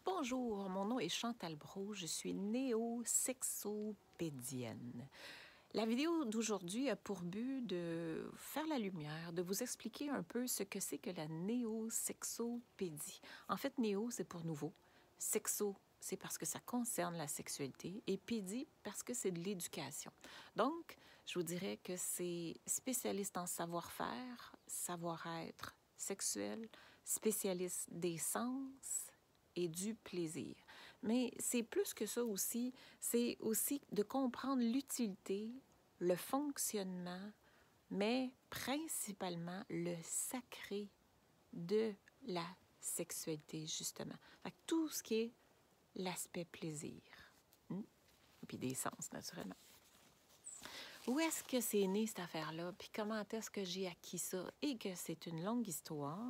Bonjour, mon nom est Chantal Brault, je suis néo-sexopédienne. La vidéo d'aujourd'hui a pour but de faire la lumière, de vous expliquer un peu ce que c'est que la néo-sexopédie. En fait, néo, c'est pour nouveau. Sexo, c'est parce que ça concerne la sexualité. Et pédie, parce que c'est de l'éducation. Donc, je vous dirais que c'est spécialiste en savoir-faire, savoir-être sexuel, spécialiste des sens et du plaisir. Mais c'est plus que ça aussi, c'est aussi de comprendre l'utilité, le fonctionnement, mais principalement le sacré de la sexualité, justement. Fait que tout ce qui est l'aspect plaisir. Puis des sens, naturellement. Où est-ce que c'est né, cette affaire-là? Puis comment est-ce que j'ai acquis ça? Et que c'est une longue histoire.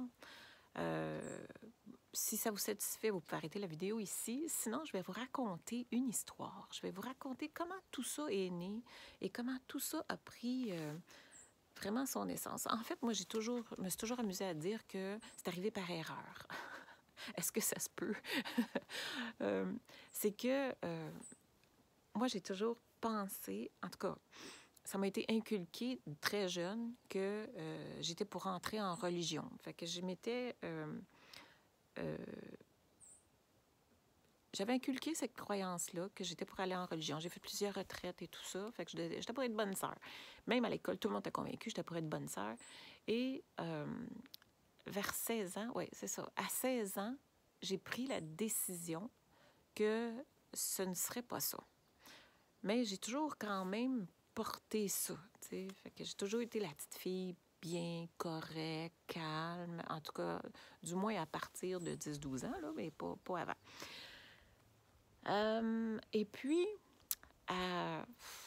Si ça vous satisfait, vous pouvez arrêter la vidéo ici. Sinon, je vais vous raconter une histoire. Je vais vous raconter comment tout ça est né et comment tout ça a pris vraiment son essence. En fait, moi, je me suis toujours amusée à dire que c'est arrivé par erreur. Est-ce que ça se peut? C'est que moi, j'ai toujours pensé, en tout cas, ça m'a été inculqué très jeune que j'étais pour entrer en religion. Fait que je m'étais... j'avais inculqué cette croyance-là que j'étais pour aller en religion. J'ai fait plusieurs retraites et tout ça. Fait que j'étais pour être bonne sœur. Même à l'école, tout le monde était convaincu que j'étais pour être bonne sœur. Et vers 16 ans, oui, c'est ça. À 16 ans, j'ai pris la décision que ce ne serait pas ça. Mais j'ai toujours quand même porté ça, tu sais. Fait que j'ai toujours été la petite fille bien, correcte, calme. En tout cas, du moins à partir de 10-12 ans, là, mais pas avant. Et puis, à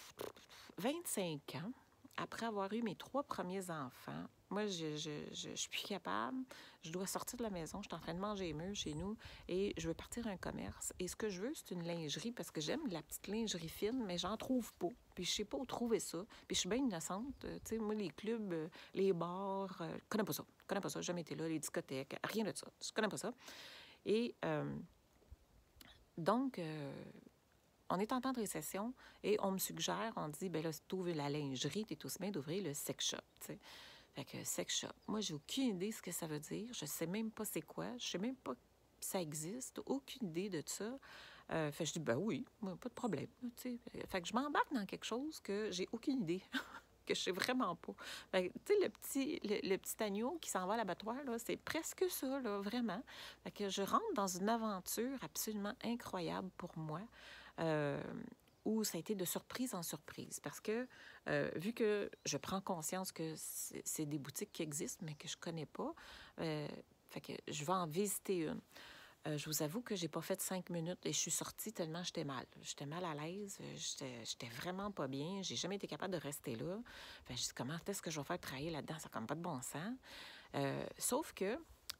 25 ans, après avoir eu mes 3 premiers enfants, moi, je suis plus capable. Je dois sortir de la maison. Je suis en train de manger les murs chez nous et je veux partir un commerce. Et ce que je veux, c'est une lingerie parce que j'aime la petite lingerie fine, mais j'en trouve pas. Puis je sais pas où trouver ça. Puis je suis bien innocente. Tu sais, moi, les clubs, les bars, je connais pas ça. Je connais pas ça. J'ai jamais été là. Les discothèques, rien de ça. Je connais pas ça. Et donc, on est en temps de récession et on me suggère, on dit, ben là, si tu ouvres la lingerie, tu es aussi bien d'ouvrir le sex shop, tu sais. Fait que sex shop, moi, j'ai aucune idée de ce que ça veut dire. Je sais même pas c'est quoi. Je sais même pas si ça existe. Aucune idée de ça. Fait que je dis, ben oui, pas de problème, tu sais. Fait que je m'embarque dans quelque chose que j'ai aucune idée. Que je sais vraiment pas. Tu sais, le petit agneau qui s'en va à l'abattoir, là, c'est presque ça, là, vraiment. Fait que je rentre dans une aventure absolument incroyable pour moi, où ça a été de surprise en surprise. Parce que, vu que je prends conscience que c'est des boutiques qui existent, mais que je connais pas, fait que je vais en visiter une. Je vous avoue que j'ai pas fait 5 minutes et je suis sortie tellement j'étais mal. J'étais mal à l'aise, j'étais vraiment pas bien. J'ai jamais été capable de rester là. Fait que je dis, comment est-ce que je vais faire travailler là-dedans? Ça n'a comme pas de bon sens. Sauf que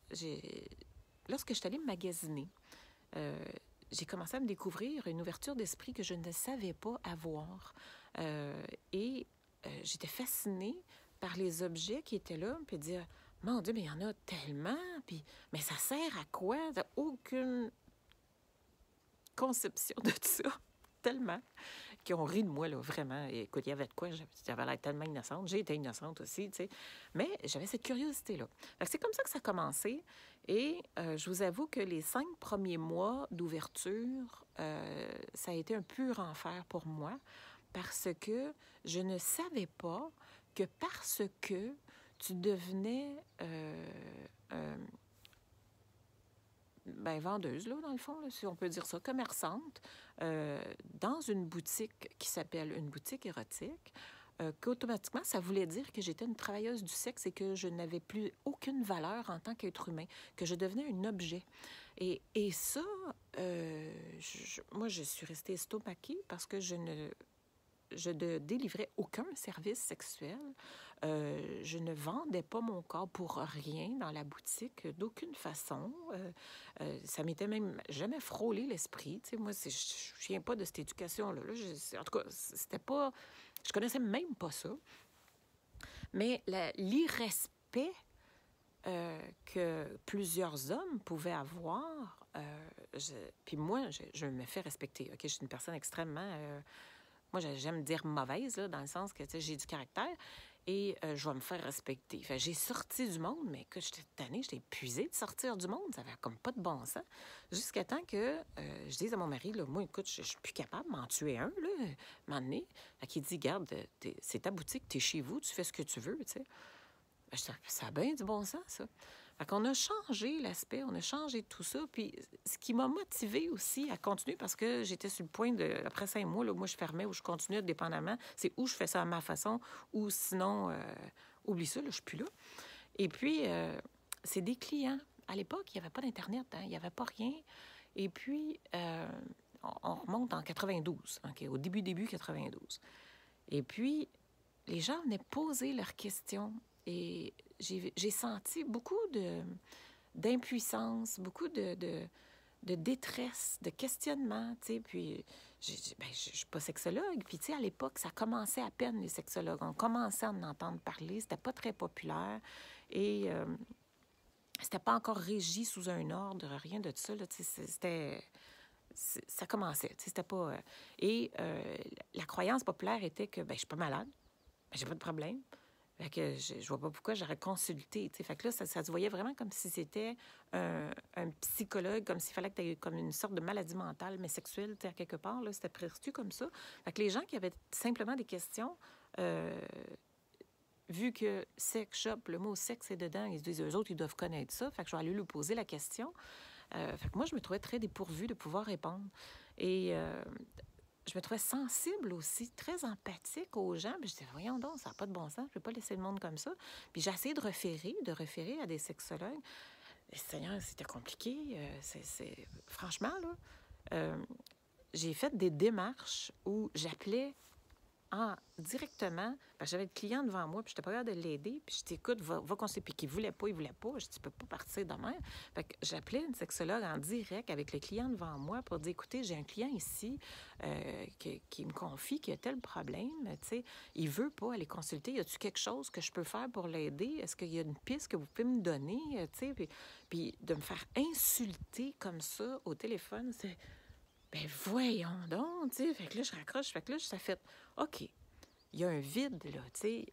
lorsque je suis allée magasiner, j'ai commencé à me découvrir une ouverture d'esprit que je ne savais pas avoir. Et j'étais fascinée par les objets qui étaient là, puis dire, mon Dieu, mais il y en a tellement, puis mais ça sert à quoi? T'as aucune conception de ça, tellement, qu'ils ont ri de moi, là, vraiment. Et, écoute, il y avait de quoi, j'avais l'air tellement innocente, j'ai été innocente aussi, tu sais, mais j'avais cette curiosité-là. C'est comme ça que ça a commencé, et je vous avoue que les 5 premiers mois d'ouverture, ça a été un pur enfer pour moi, parce que je ne savais pas que parce que tu devenais vendeuse, là, dans le fond, là, si on peut dire ça, commerçante, dans une boutique qui s'appelle une boutique érotique, qu'automatiquement, ça voulait dire que j'étais une travailleuse du sexe et que je n'avais plus aucune valeur en tant qu'être humain, que je devenais un objet. Et ça, moi, je suis restée estomaquée parce que je ne délivrais aucun service sexuel. Je ne vendais pas mon corps pour rien dans la boutique, d'aucune façon. Ça m'était même jamais frôlé l'esprit. Tu sais, moi, je ne viens pas de cette éducation-là. En tout cas, c'était pas... Je connaissais même pas ça. Mais l'irrespect que plusieurs hommes pouvaient avoir. Puis moi, je me fais respecter. OK, je suis une personne extrêmement... moi, j'aime dire mauvaise, là, dans le sens que j'ai du caractère et je vais me faire respecter. Fait, j'ai sorti du monde, mais que j'étais tannée, j'étais épuisée de sortir du monde. Ça avait comme pas de bon sens. Jusqu'à temps que je dise à mon mari, là, moi, écoute, je suis plus capable de m'en tuer un, là, un moment donné. Fait qu'il dit, garde, c'est ta boutique, t'es chez vous, tu fais ce que tu veux, tu sais. Ben, ça a bien du bon sens, ça. Fait qu'on a changé l'aspect, on a changé tout ça. Puis ce qui m'a motivée aussi à continuer, parce que j'étais sur le point de... Après 5 mois, là, moi, je fermais ou je continuais dépendamment. C'est où je fais ça à ma façon ou sinon, oublie ça, là, je suis plus là. Et puis, c'est des clients. À l'époque, il n'y avait pas d'Internet, hein, il n'y avait pas rien. Et puis, on remonte en 92, okay, au début 92. Et puis, les gens venaient poser leurs questions. Et j'ai senti beaucoup d'impuissance, beaucoup de détresse, de questionnement, tu sais. Puis, je ne suis pas sexologue. Puis, tu sais, à l'époque, ça commençait à peine, les sexologues. On commençait à en entendre parler. C'était pas très populaire. Et c'était pas encore régi sous un ordre, rien de ça, là. Tu sais, c'était... Ça commençait, tu sais, c'était pas... Et la croyance populaire était que, je suis pas malade, j'ai pas de problème. Fait que je vois pas pourquoi j'aurais consulté. T'sais. Fait que là, ça se voyait vraiment comme si c'était un psychologue, comme s'il fallait que tu aies comme une sorte de maladie mentale, mais sexuelle, à quelque part. Là, c'était perçu comme ça. Fait que les gens qui avaient simplement des questions, vu que sex shop, le mot sexe est dedans, ils se disent, eux autres, ils doivent connaître ça. Fait que je vais aller lui poser la question. Fait que moi, je me trouvais très dépourvue de pouvoir répondre. Et je me trouvais sensible aussi, très empathique aux gens. Puis je disais, voyons donc, ça n'a pas de bon sens, je ne peux pas laisser le monde comme ça. Puis j'ai essayé de référer à des sexologues. Et Seigneur, c'était compliqué. Franchement, là, j'ai fait des démarches où j'appelais directement, parce que j'avais le client devant moi, puis je n'étais pas capable de l'aider, puis je dis, écoute, va consulter. Puis qu'il voulait pas. Je dis, tu peux pas partir demain. Fait que j'appelais une sexologue en direct avec le client devant moi pour dire, écoutez, j'ai un client ici qui me confie qu'il a tel problème, tu sais, il veut pas aller consulter. Y a-t-il quelque chose que je peux faire pour l'aider? Est-ce qu'il y a une piste que vous pouvez me donner? Tu sais, puis de me faire insulter comme ça au téléphone, c'est... Ben voyons donc, tu sais. Fait que là, je raccroche. Fait que là, ça fait, OK, il y a un vide, là, tu sais.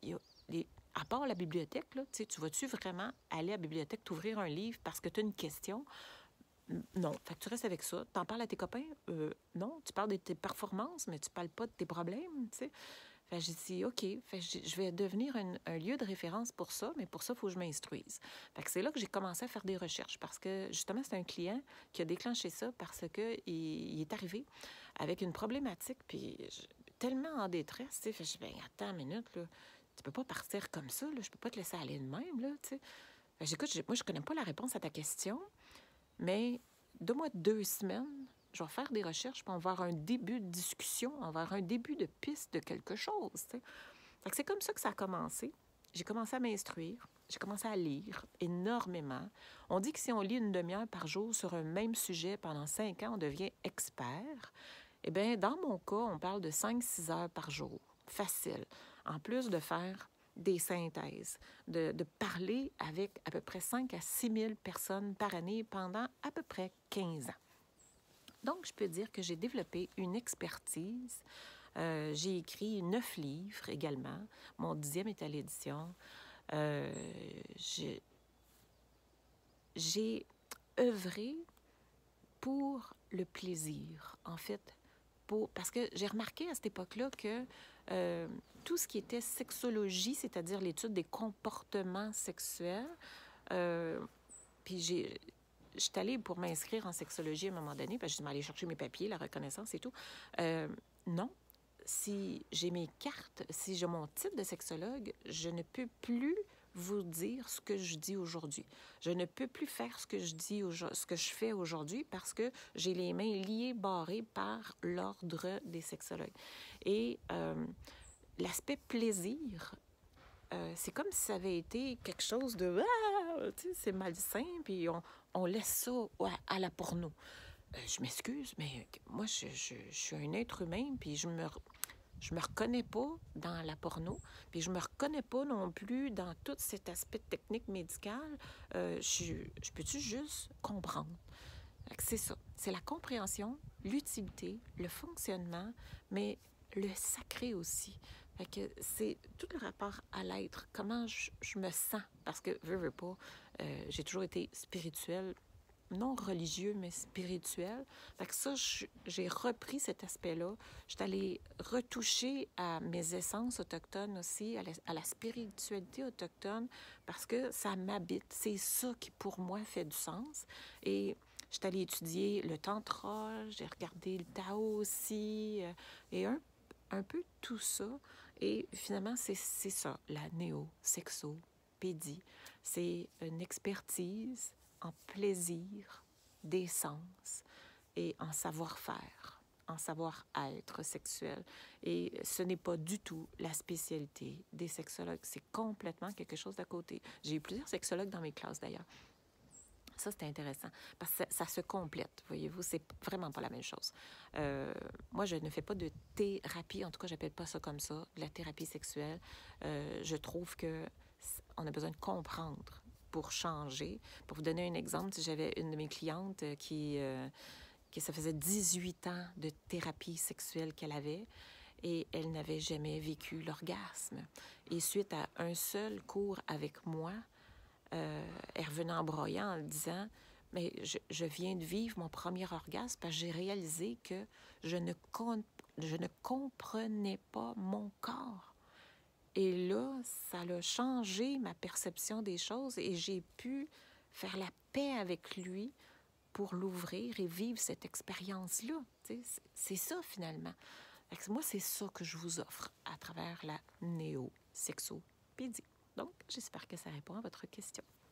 À part la bibliothèque, là, tu sais, tu vas-tu vraiment aller à la bibliothèque, t'ouvrir un livre parce que tu as une question? Non. Fait que tu restes avec ça. T'en parles à tes copains? Non. Tu parles de tes performances, mais tu parles pas de tes problèmes, tu sais. Fait que j'ai dit, OK, fait que je vais devenir un lieu de référence pour ça, mais pour ça, il faut que je m'instruise. Fait que c'est là que j'ai commencé à faire des recherches parce que, justement, c'est un client qui a déclenché ça parce que il est arrivé avec une problématique, puis tellement en détresse, tu sais. Fait que je dis, ben attends une minute, là, tu peux pas partir comme ça, là, je peux pas te laisser aller de même, là, tu sais. Fait que j'écoute, moi, je connais pas la réponse à ta question, mais donne-moi 2 semaines, je vais faire des recherches, puis on va avoir un début de discussion, on va avoir un début de piste de quelque chose, tu sais. Fait que c'est comme ça que ça a commencé. J'ai commencé à m'instruire, j'ai commencé à lire énormément. On dit que si on lit une demi-heure par jour sur un même sujet pendant 5 ans, on devient expert. Eh bien, dans mon cas, on parle de 5-6 heures par jour. Facile. En plus de faire des synthèses, de parler avec à peu près 5 à 6 000 personnes par année pendant à peu près 15 ans. Donc, je peux dire que j'ai développé une expertise. J'ai écrit 9 livres également. Mon 10e est à l'édition. J'ai œuvré pour le plaisir, en fait. Parce que j'ai remarqué à cette époque-là que tout ce qui était sexologie, c'est-à-dire l'étude des comportements sexuels, puis je suis allée pour m'inscrire en sexologie à un moment donné, parce que je suis allée chercher mes papiers, la reconnaissance et tout. Non, si j'ai mes cartes, si j'ai mon titre de sexologue, je ne peux plus vous dire ce que je dis aujourd'hui. Je ne peux plus faire ce que je fais aujourd'hui parce que j'ai les mains liées, barrées par l'ordre des sexologues. Et l'aspect plaisir, c'est comme si ça avait été quelque chose de... tu sais, c'est malsain, puis on laisse ça à la porno. Je m'excuse, mais moi, je suis un être humain, puis Je me reconnais pas dans la porno, puis je me reconnais pas non plus dans tout cet aspect technique médical. Je peux-tu juste comprendre? Fait que c'est ça. C'est la compréhension, l'utilité, le fonctionnement, mais le sacré aussi. Fait que c'est tout le rapport à l'être, comment je me sens. Parce que, veux pas, j'ai toujours été spirituelle, non religieux, mais spirituel. Fait que ça, j'ai repris cet aspect-là. Je suis allée retoucher à mes essences autochtones aussi, à la spiritualité autochtone, parce que ça m'habite. C'est ça qui, pour moi, fait du sens. Et je suis allée étudier le tantra, j'ai regardé le Tao aussi, et un peu tout ça. Et finalement, c'est ça, la néo-sexopédie. C'est une expertise en plaisir, d'essence et en savoir-faire, en savoir-être sexuel. Et ce n'est pas du tout la spécialité des sexologues. C'est complètement quelque chose d'à côté. J'ai eu plusieurs sexologues dans mes classes, d'ailleurs. Ça, c'est intéressant, parce que ça se complète, voyez-vous, c'est vraiment pas la même chose. Moi, je ne fais pas de thérapie, en tout cas, j'appelle pas ça comme ça, de la thérapie sexuelle. Je trouve que on a besoin de comprendre pour changer. Pour vous donner un exemple, j'avais une de mes clientes qui ça faisait 18 ans de thérapie sexuelle qu'elle avait, et elle n'avait jamais vécu l'orgasme. Et suite à un seul cours avec moi, elle revenait en broyant en disant « Mais je viens de vivre mon premier orgasme parce que j'ai réalisé que je ne comprenais pas mon corps. » Et là, ça a changé ma perception des choses et j'ai pu faire la paix avec lui pour l'ouvrir et vivre cette expérience-là. C'est ça, finalement. Moi, c'est ça que je vous offre à travers la néo-sexopédie. Donc, j'espère que ça répond à votre question.